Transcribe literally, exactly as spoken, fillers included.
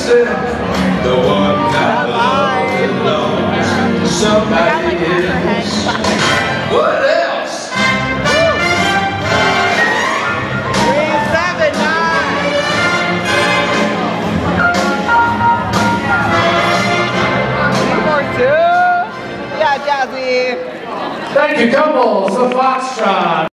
instead the one that belongs to somebody else. What else? three seven nine. four two. Yeah, Jazzy. Thank you, couples. The Foxtrot.